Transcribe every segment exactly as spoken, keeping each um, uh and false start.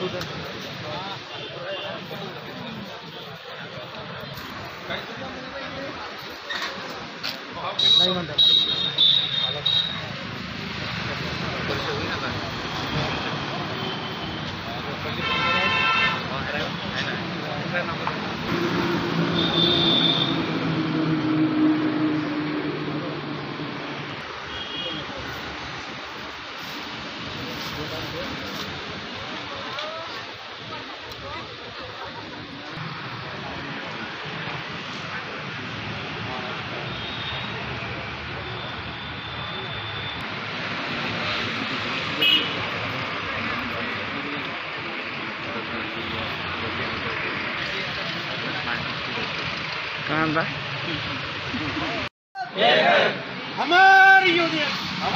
नाही म्हणतात हमारी यूनियन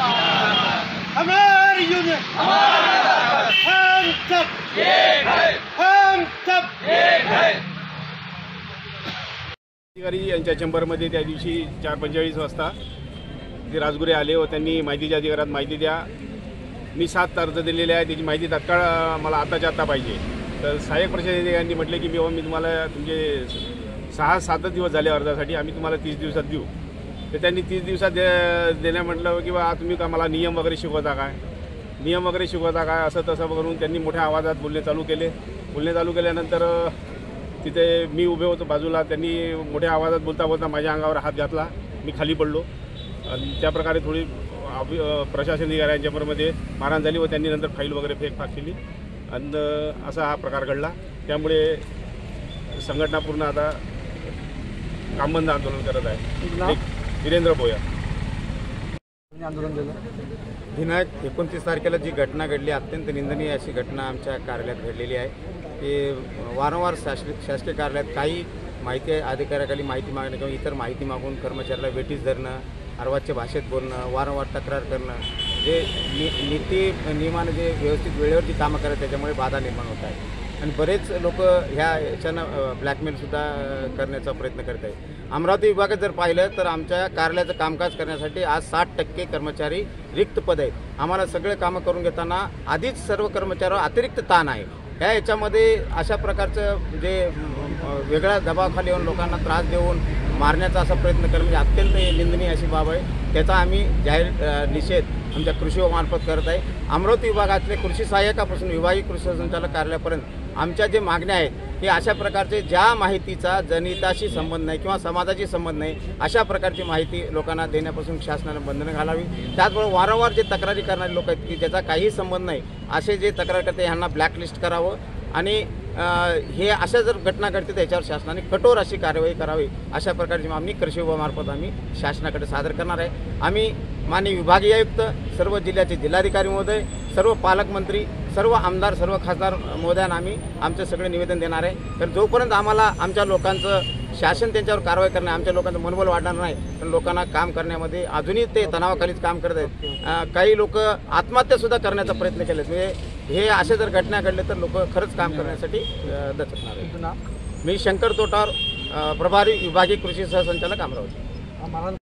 हमारी यूनियन हम सब एक है हम सब एक है। अधिकारी यांच्या चेंबरमध्ये त्या दिवशी चार पंचेचाळीस वाजता ते राजगुरे आले व त्यांनी माहितीच्या अधिकारात माहिती द्या, मी सात अर्ज दिलेले आहे, त्याची माहिती तात्काळ मला आताच्या आता पाहिजे। तर सहाय्यक प्रशासकांनी म्हटले की बाबा मी तुम्हाला तुमचे सहा सातच दिवस झाले अर्जासाठी, आम्ही तुम्हाला तीस दिवसात देऊ। तर त्यांनी तीस दिवसात दे देण्या म्हटलं की बा तुम्ही का मला नियम वगैरे शिकवता काय नियम वगैरे शिकवता काय असं तसं करून त्यांनी मोठ्या आवाजात बोलणे चालू केले। बोलणे चालू केल्यानंतर तिथे मी उभे होतो बाजूला, त्यांनी मोठ्या आवाजात बोलता बोलता माझ्या अंगावर हात घातला, मी खाली पडलो आणि त्याप्रकारे थोडी प्रशासन अधिकाऱ्यांच्यामध्ये मारहाण झाली व त्यांनी नंतर फाईल वगैरे फेकफाक केली आणि असा हा प्रकार घडला। त्यामुळे संघटना पूर्ण आता कामबंद आंदोलन करत आहे। वीरेंद्र भोया आंदोलन केलं। दिनांक एकोणतीस तारखेला जी घटना घडली, अत्यंत निंदनीय अशी घटना आमच्या कार्यालयात घडलेली आहे की वारंवार शासकीय शासकीय कार्यालयात काही माहिती अधिकाऱ्याखाली माहिती मागणं किंवा इतर माहिती मागून कर्मचाऱ्याला वेठीस धरणं, अर्वाच्य भाषेत बोलणं, वारंवार तक्रार करणं, जे नि नीती नियमानं जे व्यवस्थित वेळेवर जी कामं करत त्याच्यामुळे बाधा निर्माण होत आहे आणि बरेच लोक ह्या याच्यानं ब्लॅकमेलसुद्धा करण्याचा प्रयत्न करत आहे। अमरावती विभागात जर पाहिलं तर आमच्या कार्यालयाचं कामकाज करण्यासाठी आज साठ टक्के कर्मचारी रिक्त पद आहेत। आम्हाला सगळे कामं करून घेताना आधीच सर्व कर्मचाऱ्यावर अतिरिक्त ताण आहे। ह्या याच्यामध्ये अशा प्रकारचं जे वेगळ्या दबावाखाली येऊन लोकांना त्रास देऊन मारण्याचा असा प्रयत्न करणं म्हणजे अत्यंत निंदनीय अशी बाब आहे। त्याचा आम्ही जाहीर निषेध आमच्या कृषी विभागामार्फत करत आहे। अमरावती विभागातले कृषी सहाय्यकापासून विभागीय कृषी संचालक कार्यालयापर्यंत आमच्या जे मागण्या आहेत की अशा प्रकारचे ज्या माहितीचा जनहिताशी संबंध नाही किंवा समाजाशी संबंध नाही अशा प्रकारची माहिती लोकांना देण्यापासून शासनानं बंधनं घालावी। त्याचबरोबर वारंवार जे तक्रारी करणारे लोक आहेत की ज्याचा काही संबंध नाही असे जे तक्रार करते ह्यांना ब्लॅकलिस्ट करावं आणि हे अशा जर घटना घडते तर याच्यावर शासनाने कठोर अशी कार्यवाही करावी अशा प्रकारची मागणी कृषी विभागामार्फत आम्ही शासनाकडे सादर करणार आहे। आम्ही माननीय विभागीय आयुक्त, सर्व जिल्ह्याचे जिल्हाधिकारी महोदय, सर्व पालकमंत्री, सर्व आमदार, सर्व खासदार महोदयांना आम्ही आमचं सगळे निवेदन देणार आहे। तर जोपर्यंत आम्हाला आमच्या लोकांचं शासन त्यांच्यावर कारवाई करणे, आमच्या लोकांचं मनोबल वाढणार नाही तर लोकांना काम करण्यामध्ये अजूनही ते तणावाखालीच काम करत आहेत। काही लोक आत्महत्यासुद्धा करण्याचा प्रयत्न केले, म्हणजे हे असे जर घटना घडले तर लोक खरंच काम करण्यासाठी दचकणार आहेत। मी शंकर तोटार, प्रभारी विभागीय कृषी सहसंचालक अमरावती।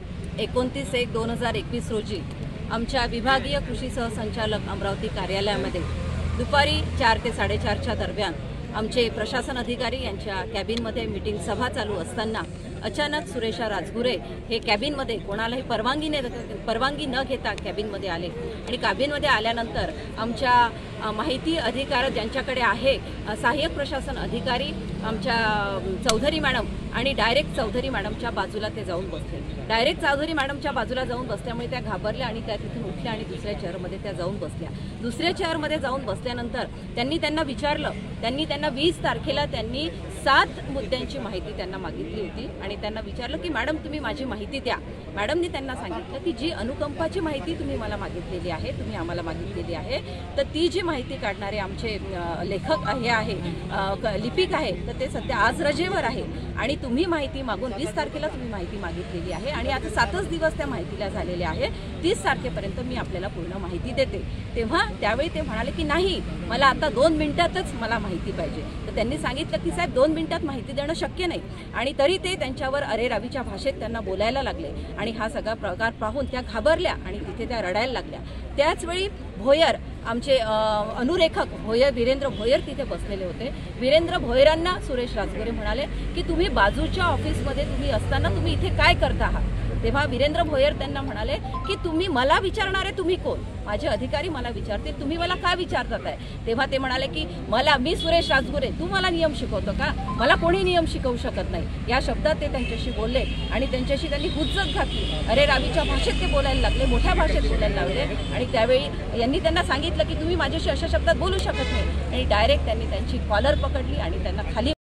एकोणतीस एक दोन हजार एकवीस रोजी आमच्या विभागीय कृषी सहसंचालक अमरावती कार्यालयामध्ये दुपारी चार ते साडेचारच्या दरम्यान आमचे प्रशासन अधिकारी यांच्या कॅबिनमध्ये मीटिंग सभा चालू असताना अचानक सुरेशा राजगुरे हे कॅबिनमध्ये कोणालाही परवानगी न परवानगी न घेता कॅबिनमध्ये आले आणि कॅबिनमध्ये आल्यानंतर आमच्या माहिती अधिकार ज्यांच्याकडे आहे सहाय्यक प्रशासन अधिकारी आमच्या चौधरी मॅडम आणि डायरेक्ट चौधरी मॅडमच्या बाजूला ते जाऊन बसले। डायरेक्ट चौधरी मॅडमच्या बाजूला जाऊन बसल्यामुळे त्या घाबरल्या आणि त्या तिथून उठल्या आणि दुसऱ्या चेअरमध्ये त्या जाऊन बसल्या। दुसऱ्या चेअरमध्ये जाऊन बसल्यानंतर त्यांनी त्यांना विचारलं, त्यांनी त्यांना वीस तारखेला त्यांनी सात मुद्द्यांची माहिती त्यांना मागितली होती आणि त्यांना विचारलं की मॅडम तुम्ही माझी माहिती द्या। मॅडमनी त्यांना सांगितलं की जी अनुकंपाची माहिती तुम्ही मला मागितलेली आहे, तुम्ही आम्हाला मागितलेली आहे, तर ती जी माहिती काढणारे आमचे लेखक हे आहे, लिपिक आहे, तर ते सध्या आज रजेवर आहे आणि तुम्ही माहिती मागून वीस तारखेला तुम्ही माहिती मागितलेली आहे आणि आता सातच दिवस त्या माहितीला झालेले आहे, तीस तारखेपर्यंत मी आपल्याला पूर्ण माहिती देते. तेव्हा त्यावेळी ते म्हणाले की नाही, मला आता दोन मिनिटातच मला माहिती पाहिजे. तर त्यांनी सांगितलं की साहेब दोन मिनिटात माहिती देणं शक्य नाही. आणि तरी ते त्यांच्यावर अरेरावीच्या भाषेत त्यांना बोलायला लागले आणि हा सगळा प्रकार पाहून त्या घाबरल्या आणि तिथे त्या रडायला लागल्या. त्याचवेळी भोयर आमचे अनुरेखक भोयर वीरेंद्र भोयर तिथे बसलेले होते. वीरेंद्र भोयरांना सुरेश राजगुरे म्हणाले की तुम्ही बाजूच्या ऑफिसमध्ये तुम्ही असताना तुम्ही इथे काय करता आहात. तेव्हा वीरेंद्र भोयर त्यांना म्हणाले की तुम्ही मला विचारणारे तुम्ही कोण, माझे अधिकारी मला विचारतील, तुम्ही मला का विचारतात आहे. तेव्हा ते म्हणाले की मला मी सुरेश राजगुरे, तू मला नियम शिकवतो का, मला कोणी नियम शिकवू शकत नाही. या शब्दात ते त्यांच्याशी बोलले आणि त्यांच्याशी त्यांनी हुज्जत घातली. अरे रावीच्या भाषेत ते बोलायला लागले, मोठ्या भाषेत बोलायला लागले. आणि त्यावेळी यांनी त्यांना सांगितलं की तुम्ही माझ्याशी अशा शब्दात बोलू शकत नाही. आणि डायरेक्ट त्यांनी त्यांची कॉलर पकडली आणि त्यांना खाली